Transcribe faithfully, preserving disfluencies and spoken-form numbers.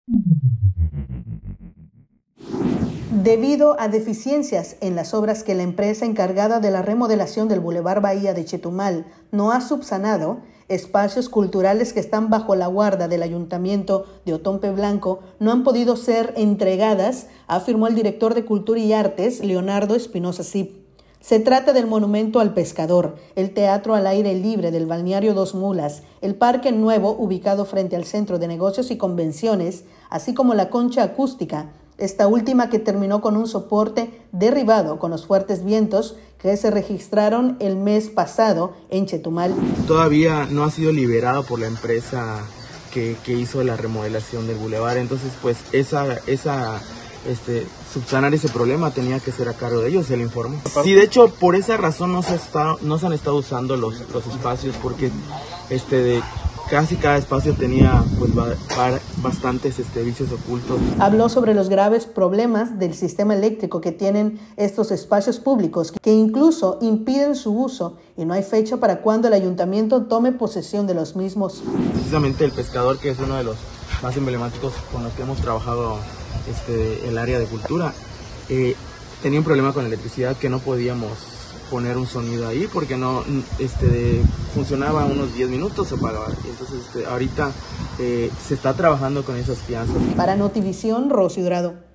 Debido a deficiencias en las obras que la empresa encargada de la remodelación del Boulevard Bahía de Chetumal no ha subsanado, espacios culturales que están bajo la guarda del Ayuntamiento de Otompe Blanco no han podido ser entregadas, afirmó el director de Cultura y Artes, Leonardo Espinosa Cip. Se trata del Monumento al Pescador, el Teatro al Aire Libre del Balneario Dos Mulas, el Parque Nuevo ubicado frente al Centro de Negocios y Convenciones, así como la Concha Acústica, esta última que terminó con un soporte derribado con los fuertes vientos que se registraron el mes pasado en Chetumal. Todavía no ha sido liberado por la empresa que, que hizo la remodelación del bulevar, entonces pues esa, esa este, subsanar ese problema tenía que ser a cargo de ellos, se le informó. Sí, de hecho por esa razón no se, está, no se han estado usando los, los espacios porque este de casi cada espacio tenía pues bastantes este, vicios ocultos. Habló sobre los graves problemas del sistema eléctrico que tienen estos espacios públicos, que incluso impiden su uso y no hay fecha para cuando el ayuntamiento tome posesión de los mismos. Precisamente el Pescador, que es uno de los más emblemáticos con los que hemos trabajado este, el área de cultura, eh, tenía un problema con la electricidad que no podíamos poner un sonido ahí porque no este funcionaba unos diez minutos, se apagaba. Entonces este, ahorita eh, se está trabajando con esas fianzas. Para Notivisión, Rocío Dorado.